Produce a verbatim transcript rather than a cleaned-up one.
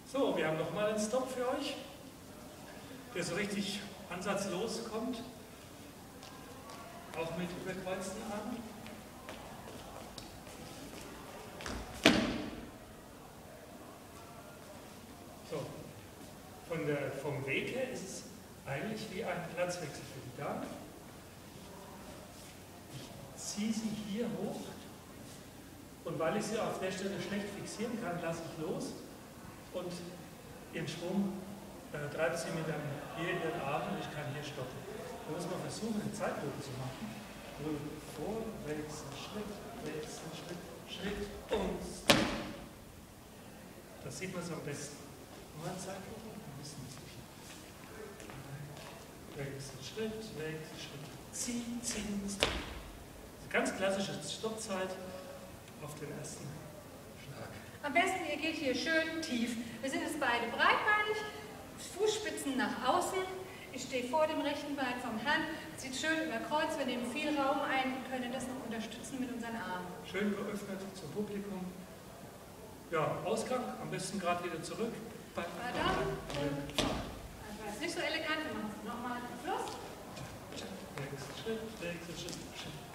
So, wir haben nochmal einen Stop für euch, der so richtig ansatzlos kommt, auch mit überkreuzten Armen. So, von der, vom Weg her ist es eigentlich wie ein Platzwechsel für die Dame. Ich ziehe sie hier hoch und weil ich sie auf der Stelle schlecht fixieren kann, lasse ich los und ihren Schwung äh, treibt sie mir dann hier in den Arm und ich kann hier stoppen. Da muss man versuchen, eine Zeitlupe zu machen. Vor, wechseln, Schritt, wechseln, Schritt, Schritt und Stop. Das sieht man so am besten. Nochmal Zeitlupe, ein bisschen zu viel. Wechsel, Schritt, wechsel, Schritt, ziehen, ziehen, Stop. Ganz klassische Stoppzeit auf den ersten Schlag. Am besten, ihr geht hier schön tief. Wir sind jetzt beide breitbeinig, Fußspitzen nach außen. Ich stehe vor dem rechten Bein vom Herrn, zieht schön über Kreuz, wir nehmen viel Raum ein und können das noch unterstützen mit unseren Armen. Schön geöffnet zum Publikum. Ja, Ausgang, am besten gerade wieder zurück. Weiter. Das war jetzt nicht so elegant, wir machen es nochmal am Schluss. Wechsel, Schritt, Wechsel, Schritt, Schritt.